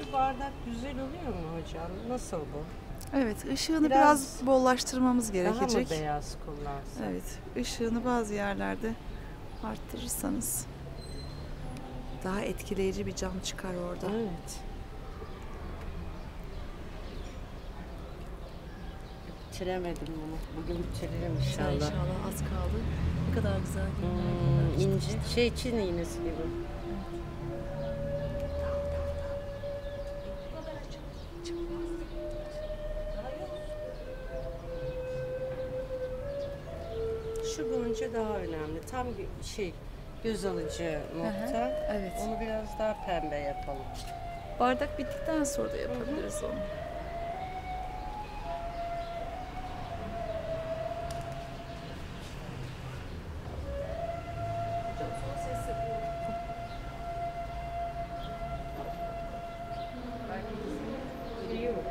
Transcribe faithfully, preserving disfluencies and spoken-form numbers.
bu bardak güzel oluyor mu hocam? Nasıl bu? Evet, ışığını Biraz biraz, bollaştırmamız Daha mı gerekecek. beyaz kullansak? Evet, ışığını bazı yerlerde arttırırsanız daha etkileyici bir cam çıkar orada. Evet. Bitiremedim bunu. Bugün bitiririm inşallah. İnşallah az kaldı. Ne kadar güzel Hmm, inci, şey Çin iğnesi gibi. Şu gonca daha önemli. Tam şey göz alıcı nokta. Evet. Onu biraz daha pembe yapalım. Bardak bittikten sonra da yapabiliriz onu. Şey yok.